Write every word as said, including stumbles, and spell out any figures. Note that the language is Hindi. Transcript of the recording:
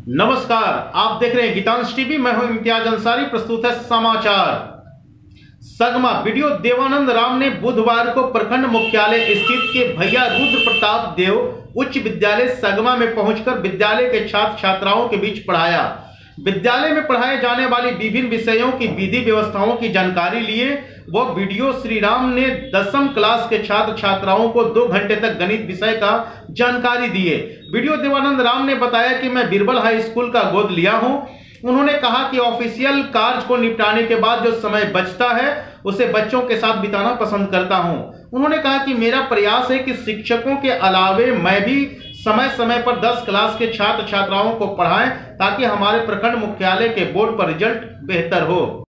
नमस्कार, आप देख रहे हैं गीतांश टीवी। मैं हूं इम्तियाज अंसारी। प्रस्तुत है समाचार। सगमा वीडियो देवानंद राम ने बुधवार को प्रखंड मुख्यालय स्थित के भैया रुद्र प्रताप देव उच्च विद्यालय सगमा में पहुंचकर विद्यालय के छात्र छात्राओं के बीच पढ़ाया। विद्यालय में पढ़ाए जाने वाली विभिन्न विषयों की विधि व्यवस्थाओं की जानकारी लिए वह वीडियो श्री राम ने दसम क्लास के छात्र छात्राओं को दो घंटे तक गणित विषय का जानकारी दिए। वीडियो देवानंद राम ने बताया कि मैं बीरबल हाई स्कूल का गोद लिया हूं। उन्होंने कहा कि ऑफिशियल कार्य को निपटाने के बाद जो समय बचता है उसे बच्चों के साथ बिताना पसंद करता हूं। उन्होंने कहा कि मेरा प्रयास है कि शिक्षकों के अलावे मैं भी समय समय पर दस क्लास के छात्र छात्राओं को पढ़ाएं ताकि हमारे प्रखंड मुख्यालय के बोर्ड पर रिजल्ट बेहतर हो।